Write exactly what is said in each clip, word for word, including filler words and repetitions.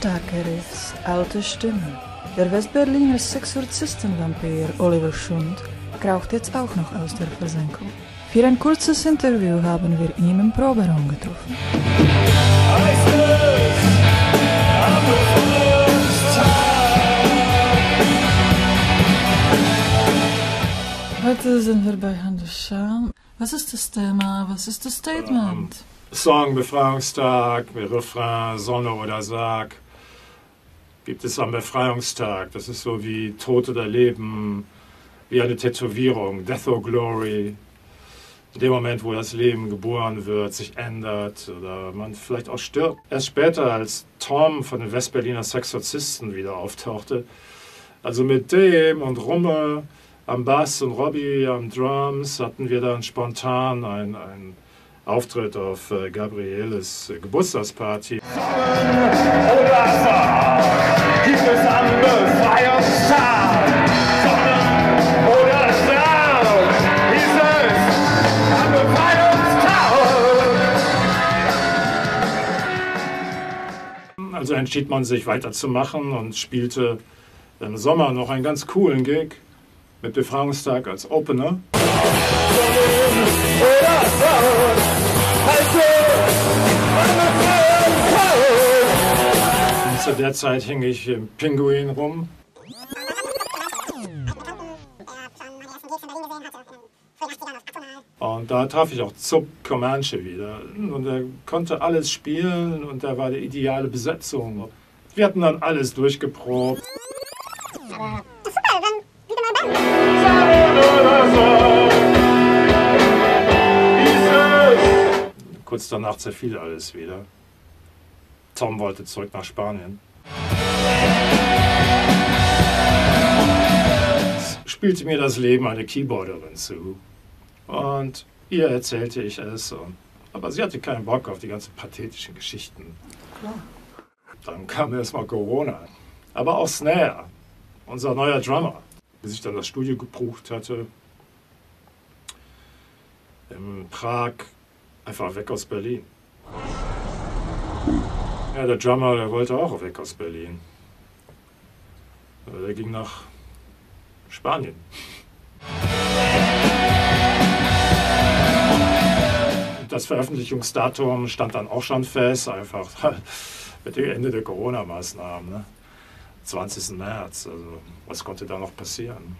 starke Riffs, alte Stimmen. Der Westberliner Sexorzistenvampir Oliver Schund kraucht jetzt auch noch aus der Versenkung. Für ein kurzes Interview haben wir ihn im Proberaum getroffen. Heute sind wir bei Hand des Scham. Was ist das Thema? Was ist das Statement? Um, Song Befreiungstag, Refrain Sonne oder Sarg. Gibt es am Befreiungstag. Das ist so wie Tod oder Leben, wie eine Tätowierung, Death or Glory. In dem Moment, wo das Leben geboren wird, sich ändert oder man vielleicht auch stirbt. Erst später, als Tom von den Westberliner Sexorzisten wieder auftauchte, also mit dem und Rumme am Bass und Robbie am Drums, hatten wir dann spontan einen, einen Auftritt auf äh, Gabrieles äh, Geburtstagsparty. Oder Sarg, gibt es am Befreiungstag. Sonnen oder Sarg, ist es am Befreiungstag. Also entschied man sich weiterzumachen und spielte im Sommer noch einen ganz coolen Gig mit Befreiungstag als Opener. Und zu der Zeit hing ich im Pinguin rum. Und da traf ich auch Zub Comanche wieder. Und er konnte alles spielen und er war die ideale Besetzung. Wir hatten dann alles durchgeprobt. Kurz danach zerfiel alles wieder. Tom wollte zurück nach Spanien. Es spielte mir das Leben eine Keyboarderin zu. Und ihr erzählte ich es. Und, aber sie hatte keinen Bock auf die ganzen pathetischen Geschichten. Dann kam erstmal Corona. Aber auch Snare, unser neuer Drummer, bis ich dann das Studio gebucht hatte. In Prag, einfach weg aus Berlin. Ja, der Drummer, der wollte auch weg aus Berlin. Der ging nach Spanien. Das Veröffentlichungsdatum stand dann auch schon fest, einfach mit dem Ende der Corona-Maßnahmen. Ne? zwanzigsten März, also was konnte da noch passieren?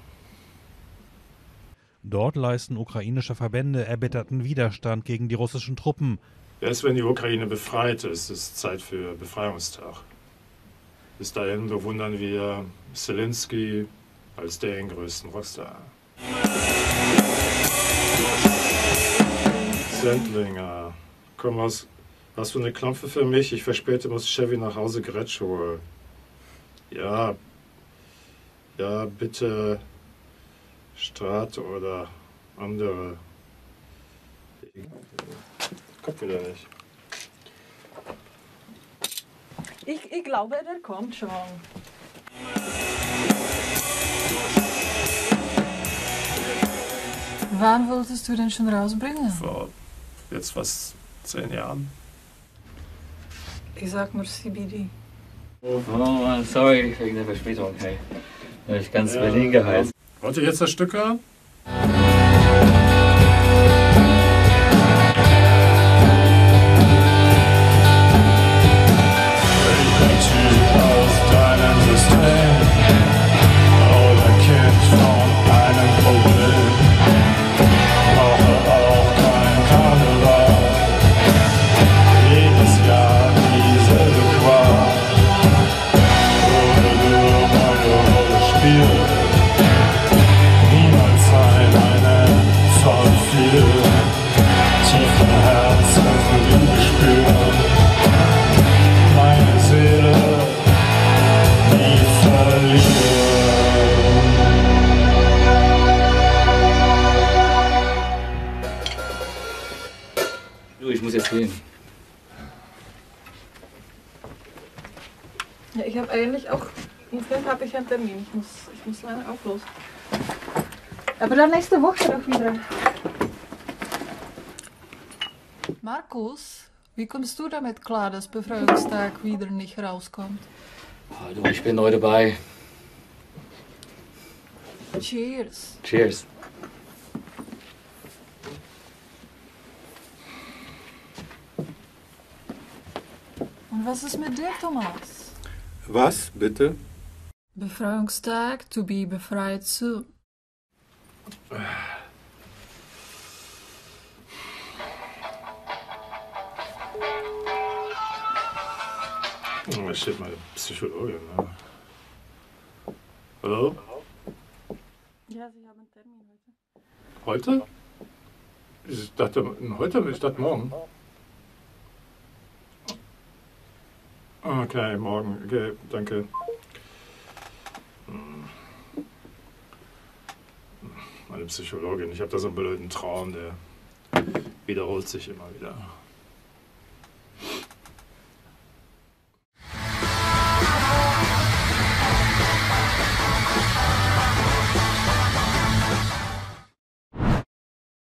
Dort leisten ukrainische Verbände erbitterten Widerstand gegen die russischen Truppen. Erst wenn die Ukraine befreit ist, ist es Zeit für Befreiungstag. Bis dahin bewundern wir Zelensky als den größten Rockstar. Sendlinger, komm, was, hast du eine Klampfe für mich? Ich verspäte, muss Chevy nach Hause Gretsch holen. Ja, ja, bitte Strat oder andere. Kommt wieder nicht. Ich, ich glaube, der kommt schon. Wann wolltest du den schon rausbringen? Vor jetzt fast zehn Jahren. Ich sag nur C B D. Oh Mann, sorry wegen der Verspätung, hey. Hab ich ganz ja, Berlin geheizt. Wollt ihr jetzt das Stück hören? Ich muss jetzt gehen. Ja, ich habe eigentlich auch, um fünf habe ich einen Termin. Ich muss, ich muss leider auch los. Aber dann nächste Woche doch wieder. Markus, Wie kommst du damit klar, dass Befreiungstag wieder nicht rauskommt? Oh, du, ich bin neu dabei. Cheers. Cheers. Und was ist mit dir, Thomas? Was, bitte? Befreiungstag, to be befreit soon. Da steht meine Psychologin. Ne? Hallo? Ja, Sie haben einen Termin heute. Heute? Ich dachte, heute, ich dachte morgen. Okay, morgen. Okay, danke. Meine Psychologin, ich habe da so einen blöden Traum, der wiederholt sich immer wieder.